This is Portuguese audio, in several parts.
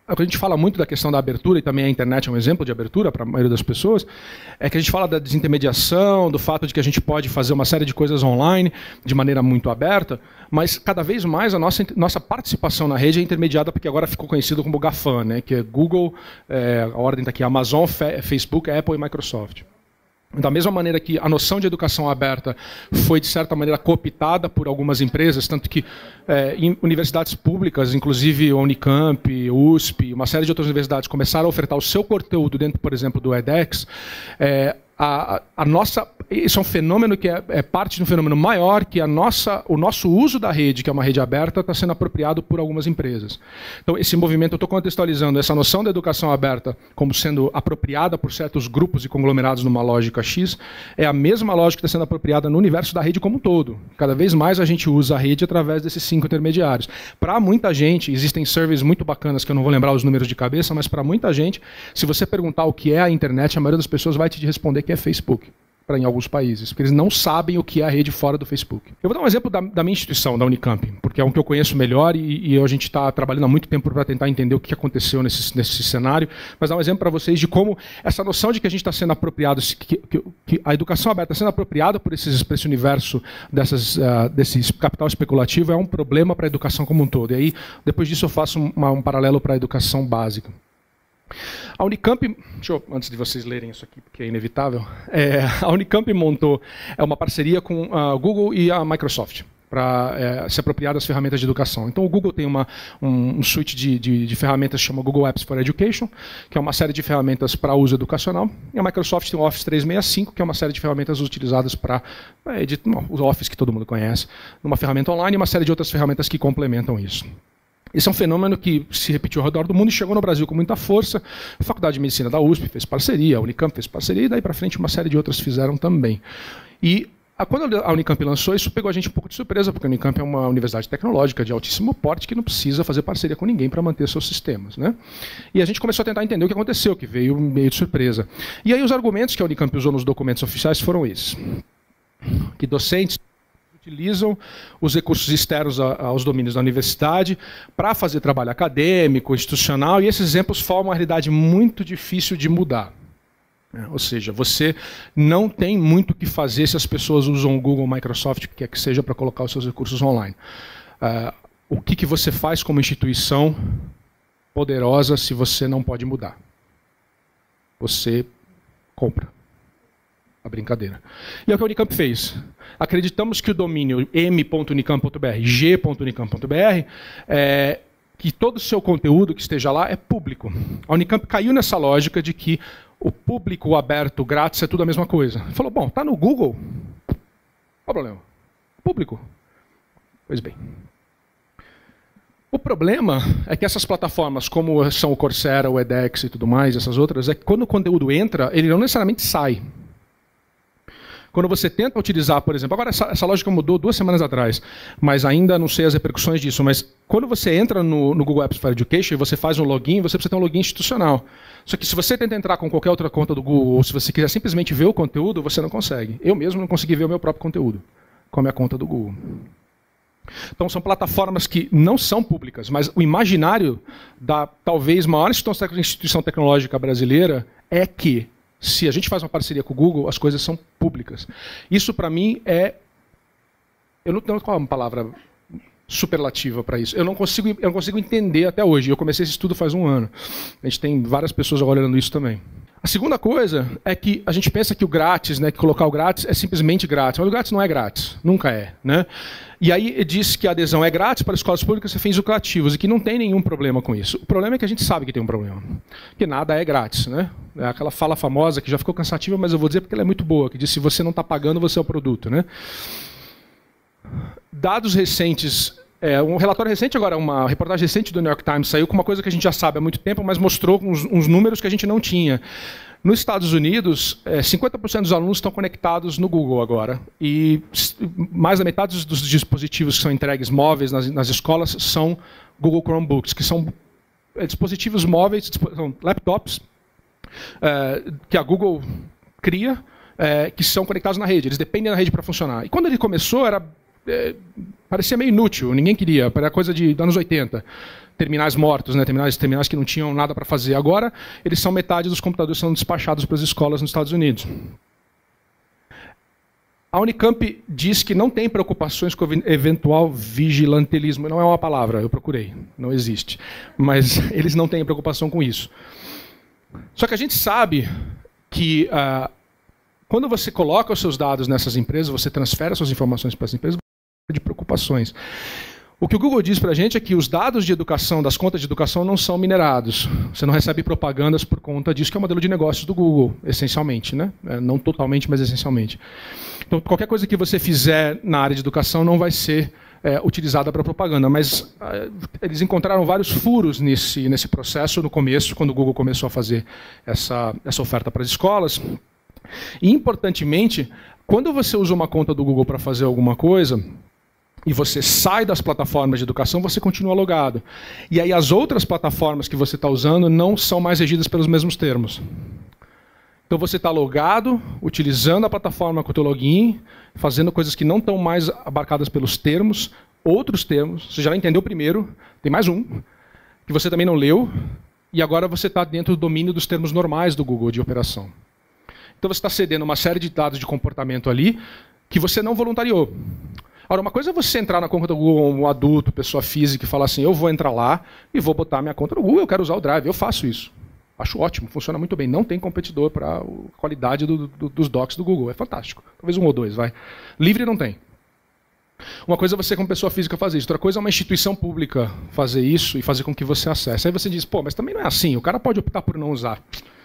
a gente fala muito da questão da abertura, e também a internet é um exemplo de abertura para a maioria das pessoas, é que a gente fala da desintermediação, do fato de que a gente pode fazer uma série de coisas online de maneira muito aberta, mas cada vez mais a nossa participação na rede é intermediada, porque agora ficou conhecido como GAFAM, né, que é Google, a ordem está aqui, Amazon, Facebook, Apple e Microsoft. Da mesma maneira que a noção de educação aberta foi, de certa maneira, cooptada por algumas empresas, tanto que em universidades públicas, inclusive a Unicamp, USP, uma série de outras universidades, começaram a ofertar o seu conteúdo dentro, por exemplo, do edX, isso é um fenômeno que é parte de um fenômeno maior, que o nosso uso da rede, que é uma rede aberta, está sendo apropriado por algumas empresas. Então, esse movimento, eu estou contextualizando essa noção da educação aberta como sendo apropriada por certos grupos e conglomerados numa lógica X, é a mesma lógica que está sendo apropriada no universo da rede como um todo. Cada vez mais a gente usa a rede através desses 5 intermediários. Para muita gente, existem surveys muito bacanas, que eu não vou lembrar os números de cabeça, mas para muita gente, se você perguntar o que é a internet, a maioria das pessoas vai te responder que é Facebook, em alguns países, porque eles não sabem o que é a rede fora do Facebook. Eu vou dar um exemplo da minha instituição, da Unicamp, porque é um que eu conheço melhor e a gente está trabalhando há muito tempo para tentar entender o que aconteceu nesse cenário, mas dar um exemplo para vocês de como essa noção de que a gente está sendo apropriado, que a educação aberta está sendo apropriada por esse universo desse capital especulativo é um problema para a educação como um todo. E aí, depois disso, eu faço um paralelo para a educação básica. A Unicamp, antes de vocês lerem isso aqui, porque é inevitável, a Unicamp montou uma parceria com a Google e a Microsoft para se apropriar das ferramentas de educação. Então o Google tem um suite de ferramentas que chama Google Apps for Education, que é uma série de ferramentas para uso educacional, e a Microsoft tem o Office 365, que é uma série de ferramentas utilizadas para o Office que todo mundo conhece, uma ferramenta online e uma série de outras ferramentas que complementam isso. Esse é um fenômeno que se repetiu ao redor do mundo e chegou no Brasil com muita força. A Faculdade de Medicina da USP fez parceria, a Unicamp fez parceria, e daí para frente uma série de outras fizeram também. E quando a Unicamp lançou, isso pegou a gente um pouco de surpresa, porque a Unicamp é uma universidade tecnológica de altíssimo porte que não precisa fazer parceria com ninguém para manter seus sistemas, né? E a gente começou a tentar entender o que aconteceu, que veio meio de surpresa. E aí os argumentos que a Unicamp usou nos documentos oficiais foram esses. Que docentes utilizam os recursos externos aos domínios da universidade para fazer trabalho acadêmico, institucional, e esses exemplos formam uma realidade muito difícil de mudar. Ou seja, você não tem muito o que fazer se as pessoas usam o Google, Microsoft, o que quer que seja, para colocar os seus recursos online. O que você faz como instituição poderosa se você não pode mudar? Você compra. A brincadeira. E é o que a Unicamp fez. Acreditamos que o domínio m.unicamp.br, g.unicamp.br, que todo o seu conteúdo que esteja lá é público. A Unicamp caiu nessa lógica de que o público, o aberto, o grátis é tudo a mesma coisa. Falou, bom, está no Google, qual o problema? Público. Pois bem. O problema é que essas plataformas, como são o Coursera, o edX e tudo mais, essas outras, é que quando o conteúdo entra, ele não necessariamente sai. Quando você tenta utilizar, por exemplo, agora essa lógica mudou 2 semanas atrás, mas ainda não sei as repercussões disso, mas quando você entra no Google Apps for Education e você faz um login, você precisa ter um login institucional. Só que se você tenta entrar com qualquer outra conta do Google, ou se você quiser simplesmente ver o conteúdo, você não consegue. Eu mesmo não consegui ver o meu próprio conteúdo com a minha conta do Google. Então são plataformas que não são públicas, mas o imaginário da talvez maior instituição tecnológica brasileira é que se a gente faz uma parceria com o Google, as coisas são públicas. Isso, para mim, eu não tenho qual é uma palavra superlativa para isso. Eu não consigo entender até hoje. Eu comecei esse estudo faz 1 ano. A gente tem várias pessoas olhando isso também. A segunda coisa é que a gente pensa que o grátis, né, que colocar o grátis é simplesmente grátis. Mas o grátis não é grátis. Nunca é. Né? E aí diz que a adesão é grátis para escolas públicas e fins lucrativos e que não tem nenhum problema com isso. O problema é que a gente sabe que tem um problema. Que nada é grátis. Né? É aquela fala famosa que já ficou cansativa, mas eu vou dizer porque ela é muito boa, que diz se você não está pagando, você é o produto. Né? Dados recentes... um relatório recente agora, uma reportagem recente do New York Times saiu com uma coisa que a gente já sabe há muito tempo, mas mostrou uns números que a gente não tinha. Nos Estados Unidos, 50% dos alunos estão conectados no Google agora. E mais da metade dos dispositivos que são entregues móveis nas escolas são Google Chromebooks, que são dispositivos móveis, são laptops, que a Google cria, que são conectados na rede. Eles dependem da rede para funcionar. E quando ele começou, era parecia meio inútil, ninguém queria, era coisa de anos 80. Terminais mortos, né? terminais que não tinham nada para fazer. Agora, eles são metade dos computadores que são despachados para as escolas nos Estados Unidos. A Unicamp diz que não tem preocupações com eventual vigilantelismo. Não é uma palavra, eu procurei, não existe. Mas eles não têm preocupação com isso. Só que a gente sabe que quando você coloca os seus dados nessas empresas, você transfere as suas informações para as empresas, você tem de preocupações. O que o Google diz para a gente é que os dados de educação, das contas de educação, não são minerados. Você não recebe propagandas por conta disso, que é o modelo de negócios do Google, essencialmente, né? Não totalmente, mas essencialmente. Então, qualquer coisa que você fizer na área de educação não vai ser utilizada para propaganda. Mas eles encontraram vários furos nesse processo no começo, quando o Google começou a fazer essa oferta para as escolas. E, importantemente, quando você usa uma conta do Google para fazer alguma coisa e você sai das plataformas de educação, você continua logado. E aí as outras plataformas que você está usando não são mais regidas pelos mesmos termos. Então você está logado, utilizando a plataforma com o teu login, fazendo coisas que não estão mais abarcadas pelos termos, outros termos. Você já entendeu o primeiro, tem mais um, que você também não leu, e agora você está dentro do domínio dos termos normais do Google de operação. Então você está cedendo uma série de dados de comportamento ali que você não voluntariou. Ora, uma coisa é você entrar na conta do Google, um adulto, pessoa física, e falar assim, eu vou entrar lá e vou botar minha conta no Google, eu quero usar o Drive, eu faço isso. Acho ótimo, funciona muito bem. Não tem competidor para a qualidade dos docs do Google, é fantástico. Talvez um ou dois, vai. Livre não tem. Uma coisa é você, como pessoa física, fazer isso. Outra coisa é uma instituição pública fazer isso e fazer com que você acesse. Aí você diz, pô, mas também não é assim, o cara pode optar por não usar.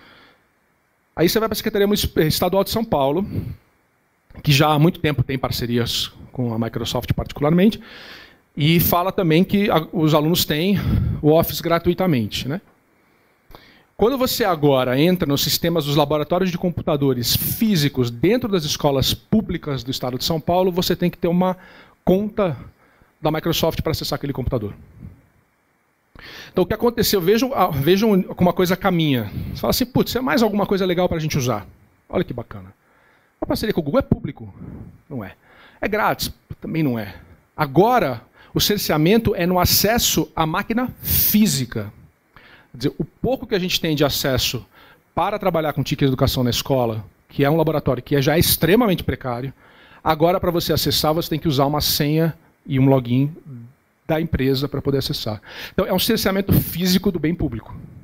Aí você vai para a Secretaria Estadual de São Paulo, que já há muito tempo tem parcerias com a Microsoft particularmente, e fala também que os alunos têm o Office gratuitamente, né? Quando você agora entra nos sistemas dos laboratórios de computadores físicos dentro das escolas públicas do estado de São Paulo, você tem que ter uma conta da Microsoft para acessar aquele computador. Então, o que aconteceu? Vejam como uma coisa caminha. Você fala assim, putz, é mais alguma coisa legal para a gente usar. Olha que bacana. A parceria com o Google é público? Não é. É grátis? Também não é. Agora, o cerceamento é no acesso à máquina física. Quer dizer, o pouco que a gente tem de acesso para trabalhar com TIC de educação na escola, que é um laboratório que já é extremamente precário, agora, para você acessar, você tem que usar uma senha e um login da empresa para poder acessar. Então, é um cerceamento físico do bem público.